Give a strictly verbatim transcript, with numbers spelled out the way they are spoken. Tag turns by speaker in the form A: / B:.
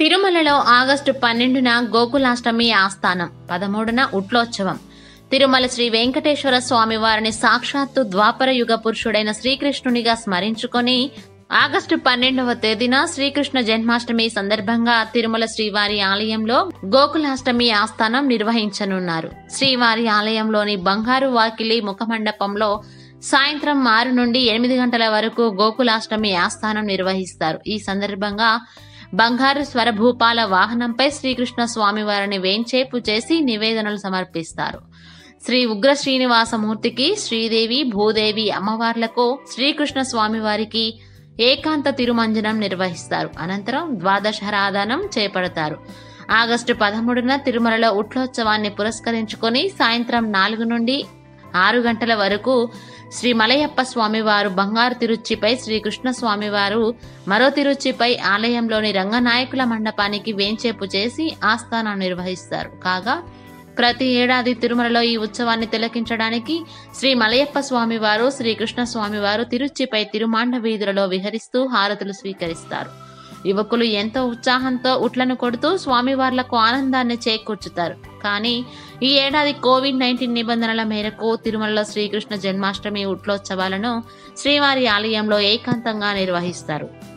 A: తిరుమలలో ఆగస్టు పన్నెండున గోకులాష్టమి ఆస్థానం, పదమూడున ఉట్లోత్సవం. తిరుమల శ్రీ వెంకటేశ్వర స్వామి వారిని సాక్షాత్తు ద్వాపర యుగ పురుషుడైన శ్రీకృష్ణునిగా స్మరించుకొని ఆగస్టు పన్నెండవ తేదీన శ్రీకృష్ణ జన్మాష్టమి సందర్భంగా తిరుమల శ్రీవారి ఆలయంలో గోకులాష్టమి ఆస్థానం నిర్వహించనున్నారు. శ్రీవారి ఆలయంలోని బంగారు వాకిలి ముఖమండపంలో సాయంత్రం ఆరు నుండి ఎనిమిది గంటల వరకు గోకులాష్టమి ఆస్థానం నిర్వహిస్తారు. ఈ సందర్భంగా బంగారు స్వరభూపాల వాహనంపై శ్రీకృష్ణ స్వామివారిని వేంచేపు చేసి నివేదనలు సమర్పిస్తారు. శ్రీ ఉగ్ర శ్రీనివాసమూర్తికి, శ్రీదేవి, భూదేవి అమ్మవార్లకు శ్రీకృష్ణ స్వామివారికి ఏకాంత తిరుమంజనం నిర్వహిస్తారు. అనంతరం ద్వాదశారాధనం చేపడతారు. ఆగస్టు పదమూడున తిరుమలలో ఉట్లోత్సవాన్ని పురస్కరించుకొని సాయంత్రం నాలుగు నుండి ఆరు గంటల వరకు శ్రీ మలయప్ప స్వామివారు బంగారు తిరుచిపై, శ్రీకృష్ణ స్వామివారు మరో తిరుచిపై ఆలయంలోని రంగనాయకుల మండపానికి వేంచేపు చేసి ఆస్థానం నిర్వహిస్తారు. కాగా ప్రతి ఏడాది తిరుమలలో ఈ ఉత్సవాన్ని తిలకించడానికి శ్రీ మలయప్ప స్వామివారు, శ్రీకృష్ణ స్వామివారు తిరుచిపై తిరుమాండ వీధులలో విహరిస్తూ హారతులు స్వీకరిస్తారు. యువకులు ఎంతో ఉత్సాహంతో ఉట్లను కొడుతూ స్వామివార్లకు ఆనందాన్ని చేకూర్చుతారు. కానీ ఈ ఏడాది కోవిడ్ నైన్టీన్ నిబంధనల మేరకు తిరుమలలో శ్రీకృష్ణ జన్మాష్టమి ఉట్లోత్సవాలను శ్రీవారి ఆలయంలో ఏకాంతంగా నిర్వహిస్తారు.